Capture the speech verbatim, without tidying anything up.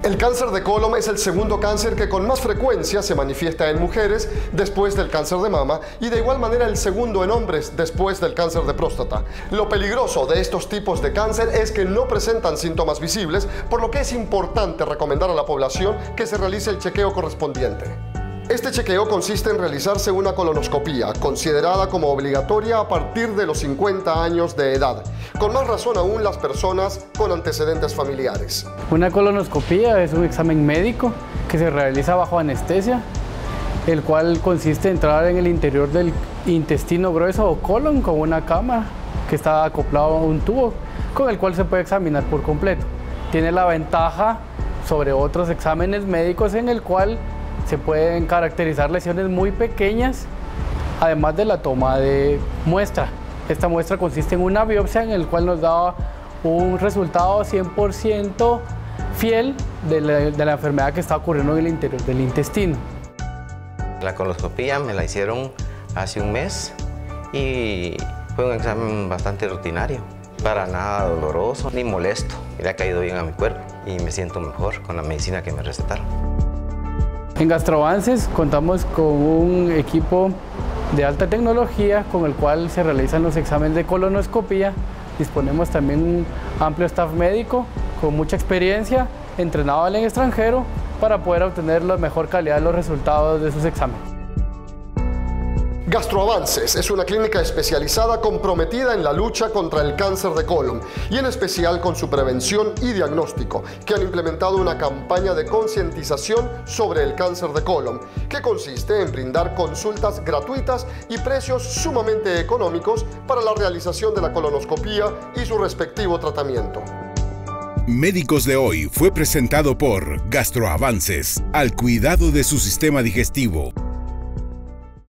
El cáncer de colon es el segundo cáncer que con más frecuencia se manifiesta en mujeres después del cáncer de mama y de igual manera el segundo en hombres después del cáncer de próstata. Lo peligroso de estos tipos de cáncer es que no presentan síntomas visibles, por lo que es importante recomendar a la población que se realice el chequeo correspondiente. Este chequeo consiste en realizarse una colonoscopía, considerada como obligatoria a partir de los cincuenta años de edad, con más razón aún las personas con antecedentes familiares. Una colonoscopía es un examen médico que se realiza bajo anestesia, el cual consiste en entrar en el interior del intestino grueso o colon con una cámara que está acoplado a un tubo, con el cual se puede examinar por completo. Tiene la ventaja sobre otros exámenes médicos en el cual se pueden caracterizar lesiones muy pequeñas, además de la toma de muestra. Esta muestra consiste en una biopsia en el cual nos da un resultado cien por ciento fiel de la, de la enfermedad que está ocurriendo en el interior del intestino. La colonoscopía me la hicieron hace un mes y fue un examen bastante rutinario. Para nada doloroso ni molesto. Me ha caído bien a mi cuerpo y me siento mejor con la medicina que me recetaron. En Gastroavances contamos con un equipo de alta tecnología con el cual se realizan los exámenes de colonoscopía. Disponemos también un amplio staff médico con mucha experiencia, entrenado en el extranjero, para poder obtener la mejor calidad de los resultados de sus exámenes. Gastroavances es una clínica especializada comprometida en la lucha contra el cáncer de colon y en especial con su prevención y diagnóstico, que han implementado una campaña de concientización sobre el cáncer de colon, que consiste en brindar consultas gratuitas y precios sumamente económicos para la realización de la colonoscopía y su respectivo tratamiento. Médicos de Hoy fue presentado por Gastroavances, al cuidado de su sistema digestivo.